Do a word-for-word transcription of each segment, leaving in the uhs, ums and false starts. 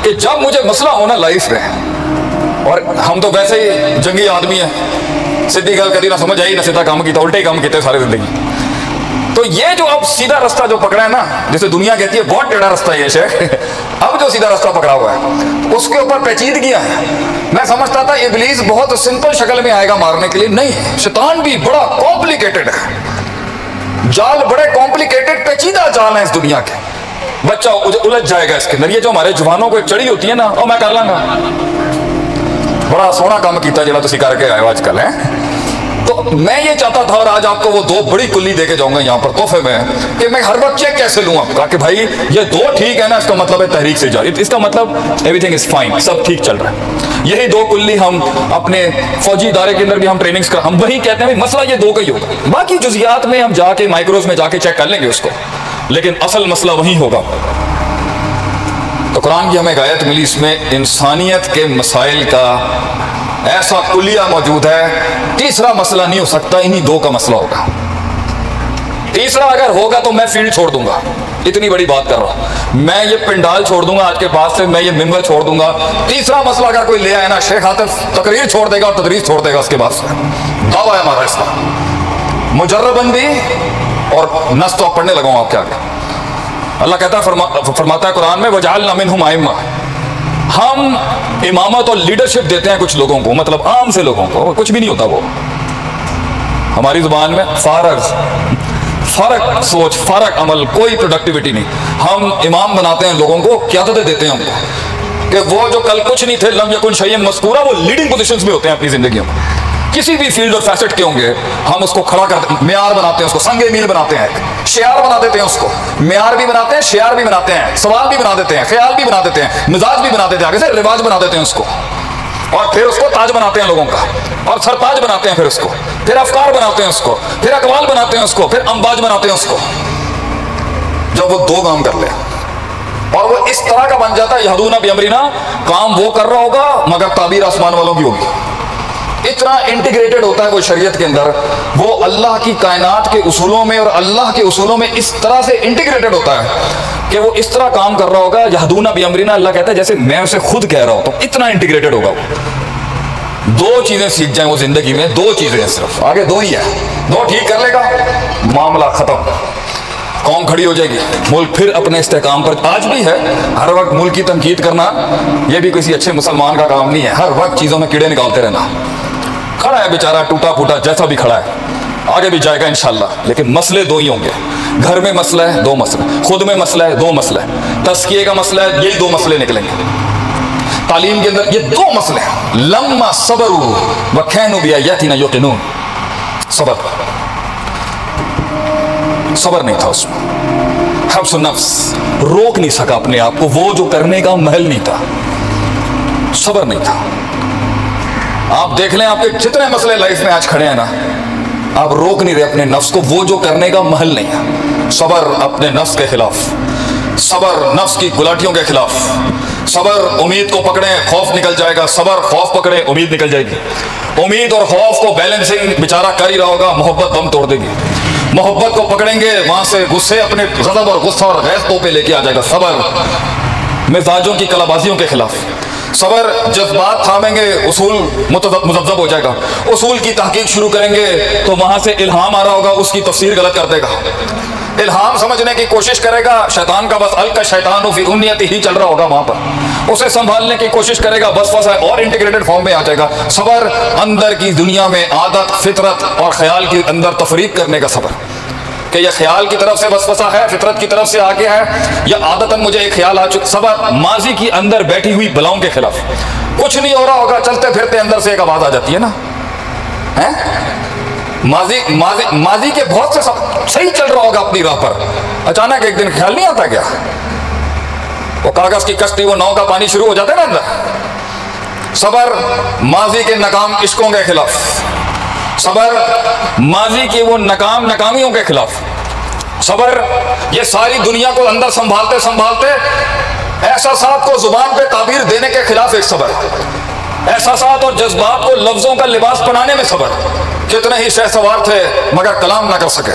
कि जब मुझे मसला होना लाइफ में, और हम तो वैसे ही जंगी आदमी हैं, सीधी गल कभी ना समझ आई ना सीधा काम किया, उल्टे ही काम किए सारी जिंदगी। तो ये जो अब सीधा रास्ता जो पकड़ा है ना, जैसे दुनिया कहती है बहुत टेढ़ा रास्ता है ये शेख, अब जो सीधा रास्ता पकड़ा हुआ है उसके ऊपर पेचीदगियां हैं। मैं समझता था इब्लीस बहुत सिंपल शक्ल में आएगा मारने के लिए, नहीं, शैतान भी बड़ा कॉम्प्लिकेटेड है, जाल बड़े कॉम्प्लिकेटेड पेचीदा जाल है इस दुनिया के। बच्चा उलझ जाएगा इसके अंदर। ये जो हमारे जवानों को एक चढ़ी होती है ना, और मैं कर लांगा, बड़ा सोहना काम किया जो तुम करके आए हो आजकल है। तो मैं ये चाहता था, और आज आपको वो दो बड़ी कुल्ली देके जाऊंगा यहाँ पर तोहफे में, कि मैं हर वक्त चेक कैसे लूँ आपका कि भाई ये दो ठीक है ना, इसका मतलब है तहरीक से जा, इसका मतलब एवरीथिंग इज फाइन, सब ठीक चल रहा है। यही दो कुल्ली हम अपने फौजी इदारे के अंदर भी हम ट्रेनिंग्स कर, हम वही कहते हैं मसला ये दो का ही होगा, बाकी जुजियात में हम जाके माइक्रोज में जाके चेक कर लेंगे उसको, लेकिन असल मसला वही होगा। तो कुरान की हमें गायत मिली, इसमें इंसानियत के मसाइल का ऐसा कुलिया मौजूद है। तीसरा मसला नहीं हो सकता, इन्हीं दो का मसला होगा। तीसरा अगर होगा तो मैं फील्ड छोड़ दूंगा, इतनी बड़ी बात कर रहा हूं मैं, ये पिंडाल छोड़ दूंगा आज के बाद से, मैं ये मिंबर छोड़ दूंगा। तीसरा मसला अगर कोई ले आए ना, शेख आतिफ तकरीर छोड़ देगा और तदरीस छोड़ देगा उसके बाद से, दावा है हमारा इसका, मुजर्रबंदी और नस तो पढ़ने लगाऊं आपके आगे। अल्लाह कहता है, फरमा, फरमाता है कुरान में, वजअलना मिनहुम आइम्मा, हम इमामत और लीडरशिप देते हैं कुछ लोगों को, मतलब आम से लोगों को, कुछ भी नहीं होता वो, हमारी जुबान में फारग फर्क सोच, फर्क अमल, कोई प्रोडक्टिविटी नहीं। हम इमाम बनाते हैं लोगों को, क़यादतें देते हैं हमको, कि वो जो कल कुछ नहीं थे, लम यकुन शैयन मज़कूरा, वो लीडिंग पोजीशंस में होते हैं अपनी जिंदगियों में, किसी भी फील्ड और फैसेट के होंगे, हम उसको खड़ा करते हैं, म्यार बनाते हैं उसको, संगे मील बनाते हैं, शियार बना देते हैं उसको, म्यार भी बनाते हैं, शियार भी बनाते हैं, सवाल भी बना देते हैं, ख्याल भी बना देते हैं, मिजाज भी बना देते हैं, आगे से रिवाज बना देते हैं उसको, और फिर उसको ताज बनाते हैं लोगों का, और सरताज बनाते हैं फिर उसको, फिर अफकार बनाते हैं उसको, फिर अकवाल बनाते हैं उसको, फिर अंबाज बनाते हैं उसको। जब वो दो काम कर ले और वो इस तरह का बन जाता है, यहदूना बिअमरिना, काम वो कर रहा होगा मगर ताबीर आसमान वालों की होगी। इतना इंटीग्रेटेड होता है वो शरीयत के अंदर, वो अल्लाह की कायनात के उसूलों में और अल्लाह के उसूलों में इस तरह से इंटीग्रेटेड होता है कि वो इस तरह काम कर रहा होगा, यहदूना बिअमरिना, अल्लाह कहता है जैसे मैं उसे खुद कह रहा हूं, तो इतना इंटीग्रेटेड होगा वो। दो चीजें सीख जाए वो जिंदगी में, दो चीजें हैं सिर्फ, आगे दो ही है, दो ठीक कर लेगा, मामला खत्म, कौम खड़ी हो जाएगी, मुल्क फिर अपने इस्तेकाम पर। आज भी है, हर वक्त मुल्क की तनकीद करना यह भी किसी अच्छे मुसलमान का काम नहीं है, हर वक्त चीजों में कीड़े निकालते रहना। खड़ा है बेचारा टूटा फूटा जैसा भी खड़ा है, आगे भी जाएगा इंशाल्लाह, लेकिन मसले दो ही होंगे। घर में मसला है, दो मसले, खुद में मसला है, दो मसले, तस्किए का मसला है, यही दो मसले निकलेंगे। तालीम के अंदर ये दो मसले हैं, लम्मा सबरू व कैनू बिआयातिना युक़िनून, सबर सबर नहीं था उसमें, हब्स नफ्स, रोक नहीं सका अपने आप को, वो जो करने का महल नहीं था, सबर नहीं था। आप देख लें आपके जितने मसले लाइफ में आज खड़े हैं ना, आप रोक नहीं रहे अपने नफ्स को, वो जो करने का महल नहीं है। सबर अपने नफ्स के खिलाफ, सबर नफ्स की गुलाटियों के खिलाफ, सबर उम्मीद को पकड़े खौफ निकल जाएगा, सबर खौफ पकड़े उम्मीद निकल जाएगी, उम्मीद और खौफ को बैलेंसिंग बेचारा कर ही रहा होगा, मोहब्बत बम तोड़ देगी, मोहब्बत को पकड़ेंगे वहां से गुस्से, अपने गज़ब और गुस्सा और गैस तो पे लेके आ जाएगा। सबर मिजाजों की कलाबाजियों के खिलाफ, सबर जज्बात थामेंगे, उसूल मुज़ब्ज़ब हो जाएगा, उसूल की तहकीक शुरू करेंगे तो वहां से इल्हाम आ रहा होगा, उसकी तफसीर गलत कर देगा, इल्हाम समझने की कोशिश करेगा, शैतान का बस अलका शैतान फी उम्नियती ही चल रहा होगा वहां पर, उसे संभालने की कोशिश करेगा, बस बस और इंटीग्रेटेड फॉर्म में आ जाएगा। सबर अंदर की दुनिया में आदत, फितरत और ख्याल के अंदर तफरीक करने का सबर, कि यह ख्याल की तरफ से वसवसा है, फितरत की तरफ से आगे है, या आदतन मुझे एक ख्याल आ चुका। सबर माजी की अंदर बैठी हुई बलाओं के खिलाफ, कुछ नहीं हो रहा होगा, चलते फिरते अंदर से एक आवाज आ जाती है ना, है माजी माजी माजी के बहुत से सब सही चल रहा होगा अपनी राह पर, अचानक एक दिन ख्याल नहीं आता क्या, वो कागज की कश्ती, वो नाव का पानी शुरू हो जाता है ना अंदर। सबर माजी के नाकाम इश्कों के खिलाफ, सबर माजी की वो नाकाम नाकामियों के खिलाफ, सबर ये सारी दुनिया को अंदर संभालते संभालते एहसासात को जुबान पे ताबीर देने के खिलाफ एक सबर, एहसासात और जज्बात को लफ्जों का लिबास बनाने में सबर। कितने ही शहसवार थे मगर कलाम ना कर सके,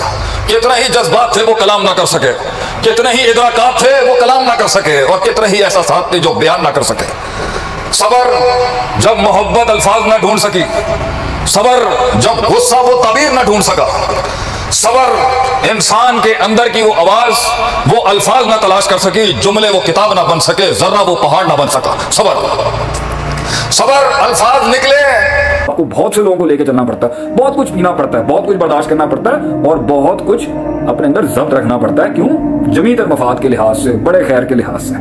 कितने ही जज्बात थे वो कलाम ना कर सके, कितने ही इदराकात थे वो कलाम ना कर सके, और कितने ही एहसासात थे जो बयान ना कर सके। सबर जब मोहब्बत अल्फाज ना ढूंढ सकी, सबर जब गुस्सा वो ताबीर ना ढूंढ सका, सबर इंसान के अंदर की वो आवाज वो अल्फाज ना तलाश कर सकी, जुमले वो किताब ना बन सके, जर्रा वो पहाड़ ना बन सका। सबर सबर अल्फाज निकले। आपको बहुत से लोगों को लेकर चलना पड़ता है, बहुत कुछ पीना पड़ता है, बहुत कुछ बर्दाश्त करना पड़ता है, और बहुत कुछ अपने अंदर जब्त रखना पड़ता है। क्यों? जमीतर मफाद के लिहाज से, बड़े खैर के लिहाज से।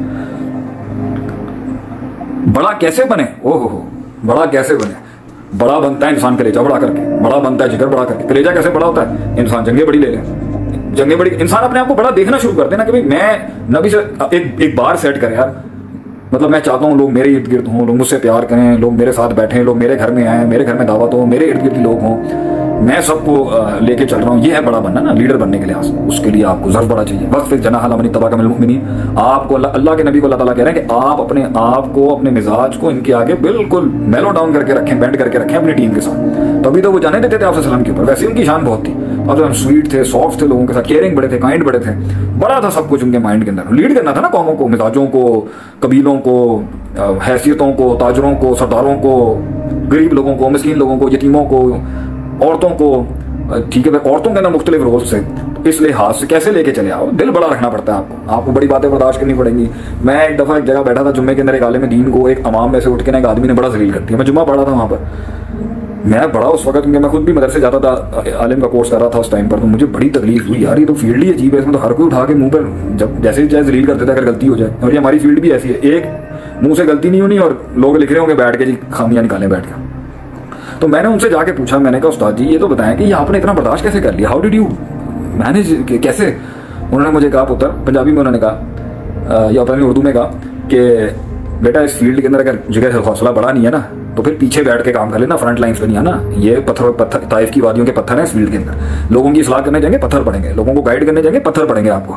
बड़ा कैसे बने? ओहो हो, बड़ा कैसे बने? बड़ा बनता है इंसान कलेजा बड़ा करके, बड़ा बनता है जिगर बड़ा करके। कलेजा कैसे बड़ा होता है? इंसान जंगे बड़ी ले ले, जंगे बड़ी। इंसान अपने आप को बड़ा देखना शुरू कर देना कि भाई मैं नबी से एक एक बार सेट करे यार, मतलब मैं चाहता हूँ लोग मेरे इर्द गिर्द हों, लोग मुझसे प्यार करें, लोग मेरे साथ बैठें, लोग मेरे घर में आए, मेरे घर में दावत हो, मेरे इर्द गिर्द लोग हों, मैं सबको लेके चल रहा हूँ। ये है बड़ा बनना ना, लीडर बनने के लिहाज से। उसके लिए आपको ज़र्फ बड़ा चाहिए। बस फिर जना हलामनी तबा का मिलमुमिनी, आपको अल्लाह के नबी को अल्लाह ताला कह रहे हैं कि आप अपने आप को, अपने मिजाज को इनके आगे बिल्कुल मेलो डाउन करके रखें, बेंड करके रखें अपनी टीम के साथ। तभी तो वो जाने देते थे आपसे सलाम के ऊपर। वैसे उनकी शान बहुत थी, और हम स्वीट थे, सॉफ्ट थे, लोगों के साथ केयरिंग बड़े थे, काइंड बड़े थे, बड़ा था सब कुछ उनके माइंड के अंदर। लीड करना था ना कौमों को, मिजाजों को, कबीलों को, हैसियतों को, ताजरों को, सरदारों को, गरीब लोगों को, मिस्कीन लोगों को, यतीमों को, औरतों को। ठीक है, औरतों के अंदर मुख्तलिफ रोल से, इस लिहाज से कैसे लेके चले आओ। दिल बड़ा रखना पड़ता है आपको, आपको बड़ी बातें बर्दाश्त करनी पड़ेंगी। मैं एक दफ़ा एक जगह बैठा था जुम्मे के अंदर, एक आलिम दीन को एक अमाम में से उठ के ना एक आदमी ने बड़ा जलील कर दिया। मैं जुम्मा पढ़ा था वहाँ पर, मैं बड़ा उस वक्त, मैं खुद भी मदरसे जाता था, आलिम का कोर्स कर रहा था उस टाइम पर, तो मुझे बड़ी तकलीफ हुई यार, ये तो फील्ड ही अजीब है, इसमें तो हर कोई उठा के मुंह पर जब जैसे चाहे जलील कर देता है अगर गलती हो जाए। और ये हमारी फील्ड भी ऐसी है, एक मुंह से गलती नहीं होनी और लोग लिख रहे होंगे बैठ के जी खामियां निकालें बैठ के। तो मैंने उनसे जाके पूछा, मैंने कहा उस्ताद जी ये तो बताएं कि ये आपने इतना बर्दाश्त कैसे कर लिया, हाउ डिड यू मैनेज, कैसे? उन्होंने मुझे कहा पुत्र, पंजाबी में उन्होंने कहा या पता नहीं उर्दू में कहा कि बेटा इस फील्ड के अंदर अगर जिगर हौसला बड़ा नहीं है ना तो फिर पीछे बैठ के काम कर लेना, फ्रंट लाइन्स पे नहीं आना। ये पत्थर पत्थर ताइफ की वादियों के पत्थर हैं इस फील्ड के अंदर। लोगों की इस्लाह करने जाएंगे पत्थर पड़ेंगे, लोगों को गाइड करने जाएंगे पत्थर पड़ेंगे आपको।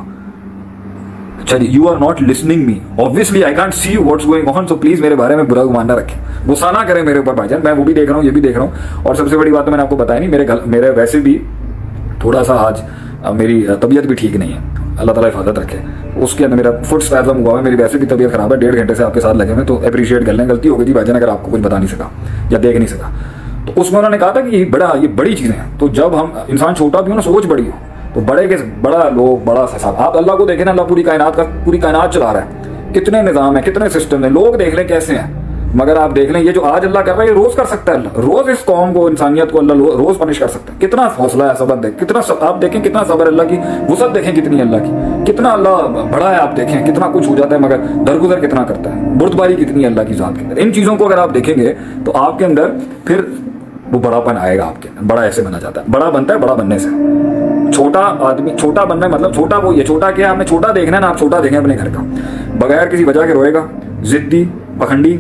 अच्छा जी, you are not listening me, obviously I can't see what's going on, so please मेरे बारे में बुरा गुमान ना रखें, गुस्सा ना करें मेरे ऊपर भाईजान, मैं वो भी देख रहा हूँ, ये भी देख रहा हूँ। और सबसे बड़ी बात तो मैंने आपको बताया नहीं, मेरे मेरे वैसे भी थोड़ा सा आज मेरी तबीयत भी ठीक नहीं है, अल्लाह ताला हिफाजत रखे। उसके अंदर मेरा फुट स्पैज़म हुआ है, मेरी वैसे भी तबीयत खराब है, डेढ़ घंटे से आपके साथ लगे हुए, तो अप्रिशिएट कर लें। गलती हो गई थी भाईजान अगर आपको कुछ बता नहीं सका या देख नहीं सका। तो उसमें उन्होंने कहा था कि ये बड़ा ये बड़ी चीज़ें हैं, तो जब हम इंसान छोटा भी हो ना, सोच बड़ी हो, तो बड़े के बड़ा लोग बड़ा हिसाब। आप अल्लाह को देखें ना, अल्लाह पूरी कायनात का पूरी कायनात चला रहा है, कितने निज़ाम है, कितने सिस्टम है, लोग देख लें कैसे हैं। मगर आप देख लें ये जो आज अल्लाह कर रहा है ये रोज कर सकता है अल्लाह, रोज इस कौम को, इंसानियत को अल्लाह रोज पनिश कर सकता है। कितना हौसला है, सबर देख, कितना सब, आप देखें कितना सबर अल्लाह की, वुसअत देखें कितनी अल्लाह की, कितना अल्लाह बड़ा है। आप देखें कितना कुछ हो जाता है मगर दरगुजर कितना करता है, बुर्दबारी कितनी अल्लाह की जात के अंदर। इन चीज़ों को अगर आप देखेंगे तो आपके अंदर फिर वो बड़ापन आएगा आपके अंदर। बड़ा ऐसे बना जाता है, बड़ा बनता है बड़ा बनने से। छोटा आदमी, छोटा बनना है मतलब छोटा वो, ये छोटा क्या, आपने छोटा देखना है ना, आप छोटा देखें अपने घर का, बगैर किसी वजह के रोएगा, जिद्दी, पखंडी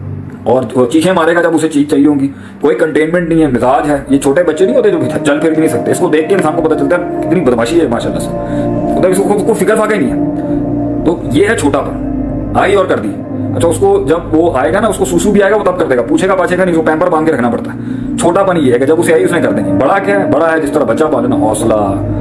और चीखें मारेगा जब उसे चीज चाहिए होगी, कोई कंटेनमेंट नहीं है, मिजाज है। ये छोटे बच्चे नहीं होते जो चल फिर भी नहीं सकते, इसको देख के इंसान को पता चलता है कितनी बदमाशी है माशाल्लाह से, मतलब इसको खुद को फिक्र फाका ही नहीं है। तो ये है छोटापन, आई और कर दी। अच्छा, उसको जब वो आएगा ना, उसको सूसू भी आएगा वो तब कर देगा, पूछेगा पाछेगा नहीं, उसको पैम्पर बांध के रखना पड़ता है। छोटापन ये है कि जब उसे आई उसने कर देंगे। बड़ा क्या है? बड़ा है जिस तरह बच्चा पालना, हौसला,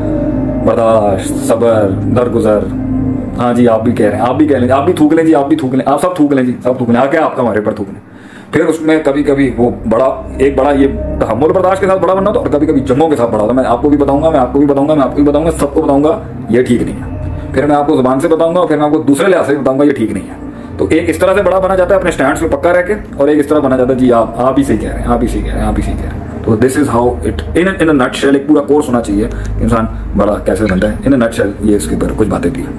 बर्दाश्त, सबर, दरगुजर। हाँ जी, आप भी कह रहे हैं, आप भी कह लें, आप भी थूक लें जी, आप भी थूक लें, आप सब थूक लें जी, सब थूक लें, आके आपका हमारे पर थूक लें। फिर उसमें कभी कभी वो बड़ा एक बड़ा ये तहम्मुल बर्दाश्त के साथ बड़ा बनना होता है, और कभी कभी जंगों के साथ बड़ा होता है। मैं आपको भी बताऊंगा, मैं आपको भी बताऊंगा, मैं आपको भी बताऊंगा, सबको बताऊंगा, ये ठीक नहीं है। फिर मैं आपको जुबान से बताऊंगा, और फिर मैं आपको दूसरे लिहाज से बताऊंगा, ये ठीक नहीं है। तो एक इस तरह से बड़ा बना जाता है अपने स्टैंड पे पक्का रह के, और एक इस तरह बना जाता है जी आप आप ही सही कह रहे हैं, आप ही सही कह रहे हैं, आप ही सही कह रहे हैं। तो this is how it in in a nutshell. एक पूरा कोर्स होना चाहिए इंसान बड़ा कैसे बनता है, इन अ नटशेल ये इसके ऊपर कुछ बातें थी।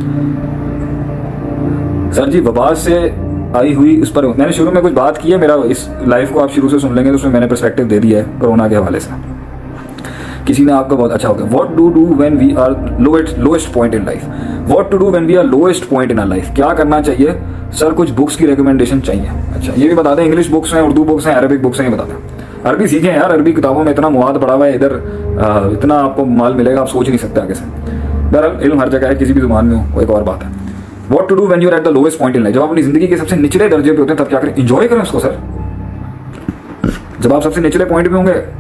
सर जी, वबा से आई हुई इस पर मैंने शुरू में कुछ बात की है, मेरा इस लाइफ को आप शुरू से सुन लेंगे तो उसमें मैंने पर्सपेक्टिव दे दिया है कोरोना के हवाले से। किसी ने आपका बहुत अच्छा हो गया, what do do when we are lowest lowest point in life, what to do when we are lowest point in our life, क्या करना चाहिए सर, कुछ बुक्स की रिकमेंडेशन चाहिए। अच्छा, ये भी बता दें, इंग्लिश बुक्स हैं, उर्दू बुक्स हैं, अरबिक बुक्स हैं, ये बता दें। अरबी सीखें यार, अरबी किताबों में इतना मुआद पड़ा हुआ है, इधर इतना आपको माल मिलेगा, आप सोच नहीं सकते आगे से। बहरहाल इल्म हर जगह है, किसी भी जुबान में हो, वो एक और बात है। What to do when you are at the lowest point in life, जब आप अपनी जिंदगी के सबसे निचले दर्जे पे होते हैं तब क्या करें? एंजॉय करें उसको सर। जब आप सबसे निचले पॉइंट पे होंगे,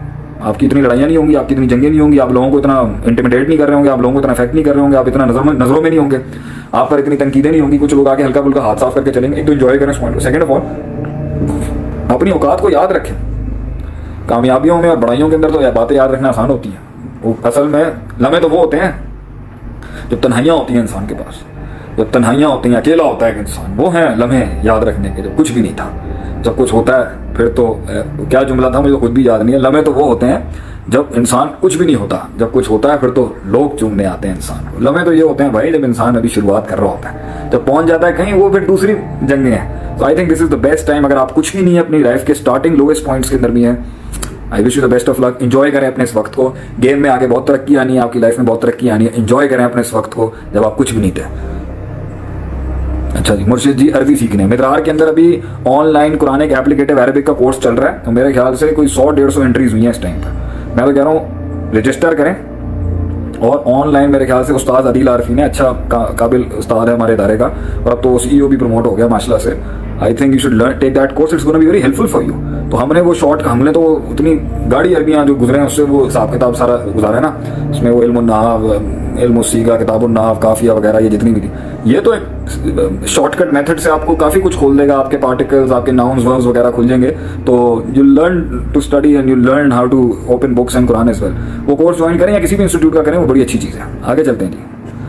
आपकी इतनी लड़ाइयाँ नहीं होंगी, आपकी इतनी जंगें नहीं होंगी, आप लोगों को इतना इंटिमिडेट नहीं कर रहे होंगे, आप लोगों को इतना इफेक्ट नहीं कर रहे होंगे, आप इतना नजर में नजरों में नहीं होंगे, आप पर इतनी तनकीदें नहीं होंगी। कुछ लोग आके हल्का फुल्का हाथ साफ करके चलेंगे। एक तो एंजॉय करें इस पॉइंट को। सेकंड ऑफ ऑल अपनी औकात को याद रखें। कामयाबियों में और बड़ाइयों के अंदर तो बातें याद रखना आसान होती हैं, वो असल में लम्हे तो वो होते हैं जब तन्हाइयाँ होती हैं इंसान के पास, जब तन्हाइयाँ होती हैं, अकेला होता है इंसान, वो हैं लम्हे याद रखने के, जब कुछ भी नहीं था। जब कुछ होता है फिर तो क्या जुमला था मुझे तो खुद भी याद नहीं है। लम्हे तो वो होते हैं जब इंसान कुछ भी नहीं होता, जब कुछ होता है फिर तो लोग चूमने आते हैं इंसान को। लम्हे तो ये होते हैं भाई जब इंसान अभी शुरुआत कर रहा होता है, जब पहुंच जाता है कहीं, वो फिर दूसरी जंगें हैं। तो I think this is the best time. अगर आप कुछ भी नहीं है अपनी लाइफ के स्टार्टिंग लोएस्ट पॉइंट्स के अंदर भी है, I wish you the best of luck. Enjoy करें अपने इस वक्त को। गेम में आगे बहुत तरक्की आनी है, आपकी लाइफ में बहुत तरक्की आनी है। एंजॉय करें अपने इस वक्त को जब आप कुछ भी नहीं थे। अच्छा जी, मुर्शिद जी अरबी सीखने मित्रार के अंदर अभी ऑनलाइन कुरान एक एप्लीकेटिव अरबिक का कोर्स चल रहा है, तो मेरे ख्याल से कोई सौ डेढ़ सौ एंट्रीज हुई हैं इस टाइम पर। मैं तो कह रहा हूँ रजिस्टर करें और ऑनलाइन मेरे ख्याल से उस्ताद अदील आरफी ने अच्छा का, काबिल उस्ताद है हमारे इदारे का, और अब तो सीईओ भी प्रमोट हो गया माशाल्लाह से। I think you should learn take that course, it's gonna be very helpful for you. तो हमने वो शॉर्ट हमने तो उतनी गाड़ी अरबियाँ जो गुजरे हैं उससे वो हिसाब किताब सारा गुजारा है ना, उसमें वो इल्म नाव, इल्म सीगा, किताबुन नाव, काफिया वगैरह ये जितनी भी थी, ये तो एक शॉर्टकट मेथड से आपको काफ़ी कुछ खोल देगा। आपके पार्टिकल्स, आपके नाउन्स, वर्ब्स वगैरह खुल जाएंगे, तो you learn to study and you learn how to open books and Quran as well. वो कोर्स ज्वाइन करें या किसी भी इंस्टीट्यूट का करें, वो बड़ी अच्छी चीज़ है। आगे चलते हैं जी।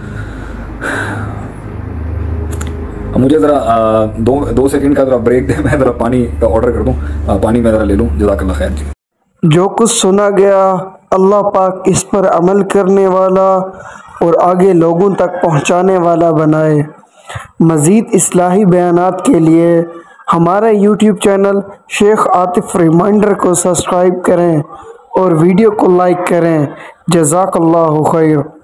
मुझे ज़रा दो दो सेकंड का ज़रा ब्रेक दे, मैं ज़रा पानी का ऑर्डर कर दूँ, पानी मैं ज़रा ले लूँ। जज़ाकल्लाह खैर जी। जो कुछ सुना गया अल्लाह पाक इस पर अमल करने वाला और आगे लोगों तक पहुँचाने वाला बनाए। मज़ीद इस्लाही बयानात के लिए हमारे YouTube channel Sheikh Atif reminder को सब्सक्राइब करें और वीडियो को लाइक करें। जज़ाकल्लाहु खैर।